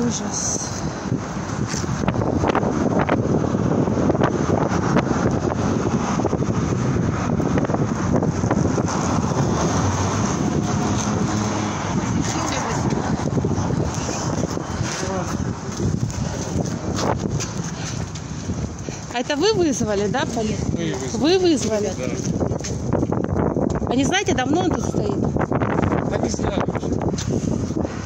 Ужас. А это вы вызвали, да, полицию? Вы вызвали? Да. А не знаете, давно он тут стоит? Да не знаю.